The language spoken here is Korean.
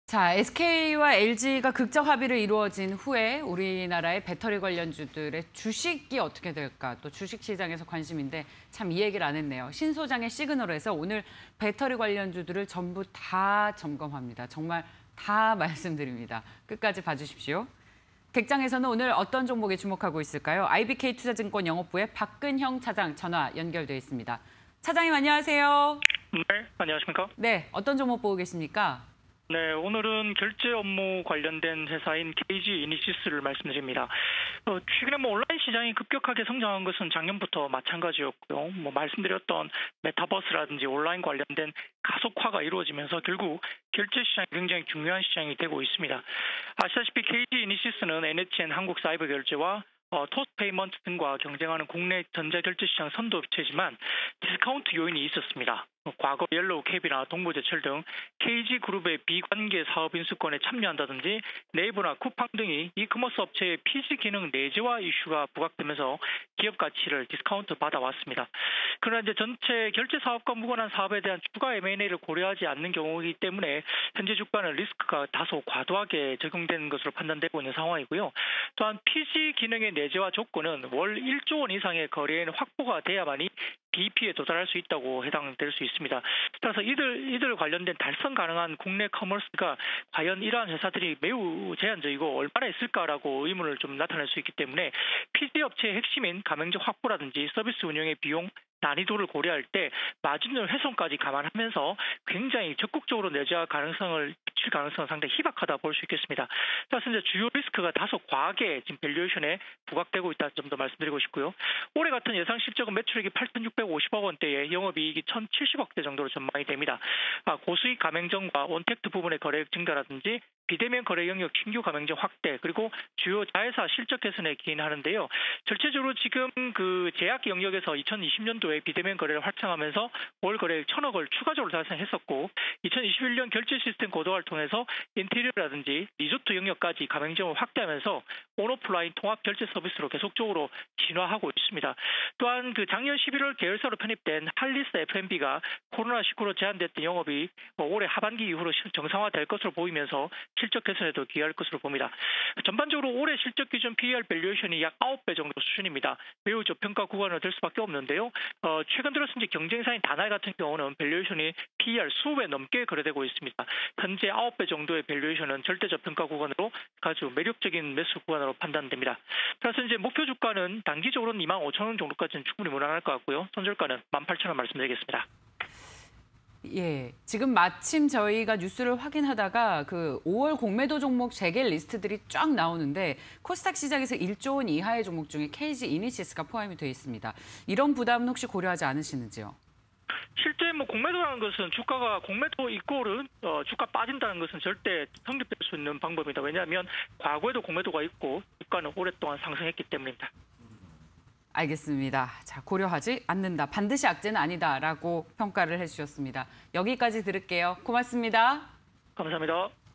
자, SK와 LG가 극적 합의를 이루어진 후에 우리나라의 배터리 관련주들의 주식이 어떻게 될까? 또 주식 시장에서 관심인데 참 이 얘기를 안 했네요. 신 소장의 시그널에서 오늘 배터리 관련주들을 전부 다 점검합니다. 정말 다 말씀드립니다. 끝까지 봐주십시오. 객장에서는 오늘 어떤 종목에 주목하고 있을까요? IBK 투자증권 영업부의 박근형 차장 전화 연결돼 있습니다. 차장님 안녕하세요. 네, 안녕하십니까? 네, 어떤 종목 보고 계십니까? 네, 오늘은 결제 업무 관련된 회사인 KG 이니시스를 말씀드립니다. 최근에 온라인 시장이 급격하게 성장한 것은 작년부터 마찬가지였고요. 말씀드렸던 메타버스라든지 온라인 관련된 가속화가 이루어지면서 결국 결제 시장이 굉장히 중요한 시장이 되고 있습니다. 아시다시피 KG 이니시스는 NHN 한국사이버결제와 토스페이먼트 등과 경쟁하는 국내 전자결제시장 선도업체지만 디스카운트 요인이 있었습니다. 과거 옐로우캡이나 동부제철 등 KG그룹의 비관계 사업 인수권에 참여한다든지 네이버나 쿠팡 등이 이커머스 업체의 PC 기능 내재화 이슈가 부각되면서 기업 가치를 디스카운트 받아왔습니다. 그러나 이제 전체 결제 사업과 무관한 사업에 대한 추가 M&A를 고려하지 않는 경우이기 때문에 현재 주가는 리스크가 다소 과도하게 적용되는 것으로 판단되고 있는 상황이고요. 또한 PC 기능의 내재화 조건은 월 1조 원 이상의 거래액 확보가 돼야만이 BP에 도달할 수 있다고 해당될 수 있습니다. 따라서 이들 관련된 달성 가능한 국내 커머스가 과연 이러한 회사들이 매우 제한적이고 얼마나 있을까라고 의문을 좀 나타낼 수 있기 때문에 PC 업체의 핵심인 가맹점 확보라든지 서비스 운영의 비용 난이도를 고려할 때 마진율 훼손까지 감안하면서 굉장히 적극적으로 내재화 가능성을 비칠 가능성은 상당히 희박하다 볼 수 있겠습니다. 따라서 이제 주요 리스크가 다소 과하게 지금 밸류에이션에 부각되고 있다는 점도 말씀드리고 싶고요. 올해 같은 예상 실적은 매출액이 8,650억 원대에 영업이익이 1,070억대 정도로 전망이 됩니다. 고수익 가맹점과 온택트 부분의 거래액 증가라든지 비대면 거래 영역 신규 가맹점 확대 그리고 주요 자회사 실적 개선에 기인하는데요. 전체적으로 지금 그 제약 영역에서 2020년도에 비대면 거래를 활성화하면서 월 거래액 1,000억을 추가적으로 달성했었고 2021년 결제 시스템 고도화를 통해서 인테리어라든지 리조트 영역까지 가맹점을 확대하면서 온오프라인 통합 결제 서비스로 계속적으로 진화하고 있습니다. 또한 그 작년 11월 계열사로 편입된 할리스 F&B가 코로나19로 제한됐던 영업이 올해 하반기 이후로 정상화될 것으로 보이면서 실적 개선에도 기여할 것으로 봅니다. 전반적으로 올해 실적 기준 PER 밸류에이션이 약 9배 정도 수준입니다. 매우 저평가 구간으로 될 수밖에 없는데요. 최근 들어서 이제 경쟁사인 다나이 같은 경우는 밸류에이션이 PER 수배 넘게 거래되고 있습니다. 현재 9배 정도의 밸류에이션은 절대 저평가 구간으로 아주 매력적인 매수 구간으로 판단됩니다. 그래서 이제 목표 주가는 단기적으로는 25,000원 정도까지는 충분히 무난할 것 같고요. 손절가는 18,000원 말씀드리겠습니다. 예, 지금 마침 저희가 뉴스를 확인하다가 그 5월 공매도 종목 재개 리스트들이 쫙 나오는데 코스닥 시장에서 1조 원 이하의 종목 중에 KG 이니시스가 포함이 되어 있습니다. 이런 부담은 혹시 고려하지 않으시는지요? 실제 공매도라는 것은 주가가 공매도 이꼴은 주가 빠진다는 것은 절대 성립될 수 있는 방법입니다. 왜냐하면 과거에도 공매도가 있고 주가는 오랫동안 상승했기 때문입니다. 알겠습니다. 자, 고려하지 않는다. 반드시 악재는 아니다라고 평가를 해주셨습니다. 여기까지 들을게요. 고맙습니다. 감사합니다.